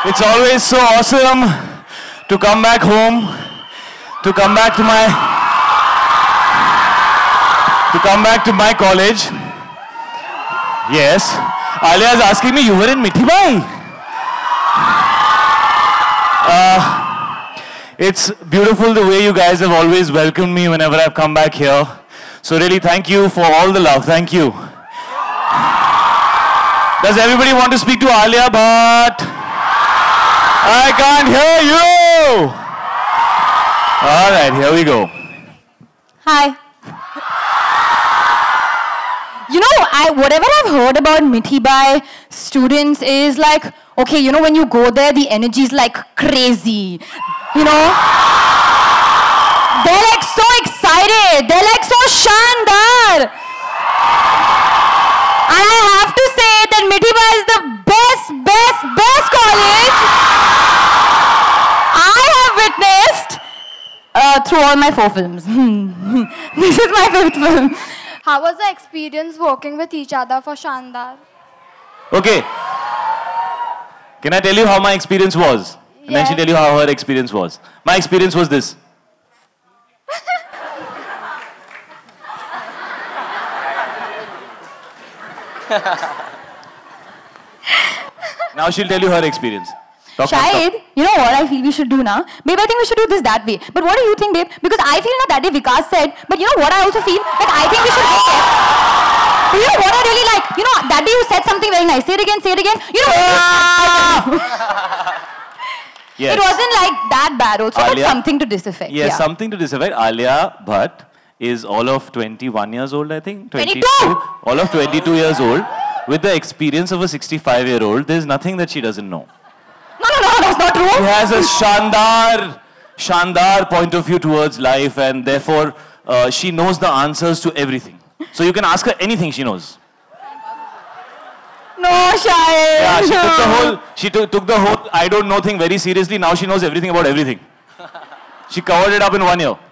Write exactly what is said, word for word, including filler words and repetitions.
It's always so awesome to come back home, to come back to my, to come back to my college. Yes, Alia is asking me, you were in Mithi Bai? Uh, it's beautiful the way you guys have always welcomed me whenever I've come back here. So really thank you for all the love, thank you. Does everybody want to speak to Alia Bhatt? I can't hear you! All right, here we go. Hi. You know, I, whatever I've heard about Mithi Bai students is like, okay, you know, when you go there, the energy is like crazy. You know? They're like so excited. They're like so shandar. And I have to say that Mithi Bai is the best, best, best college I have witnessed uh, through all my four films. This is my fifth film. How was the experience working with each other for Shandar? Okay. Can I tell you how my experience was? And yes. Then she tell you how her experience was. My experience was this. Now she'll tell you her experience. Talk, Shahid, talk. You know what I feel we should do now? Babe, I think we should do this that way. But what do you think, babe? Because I feel not that day Vikas said, but you know what I also feel? Like I think we should make it. But you know what I really like? You know, that day you said something very nice. Say it again, say it again. You know. Yes. It wasn't like that bad also, Alia, but something to this effect. Yes, yeah. something to this effect. Alia Bhatt is all of twenty-one years old, I think. twenty-two! All of twenty-two years old. With the experience of a sixty-five-year-old, there's nothing that she doesn't know. No, no, no, that's not true. She has a shandar, shandar point of view towards life, and therefore uh, she knows the answers to everything. So you can ask her anything, she knows. No, Shahid. Yeah, she took the whole, she took, took the whole I don't know thing very seriously. Now she knows everything about everything. She covered it up in one year.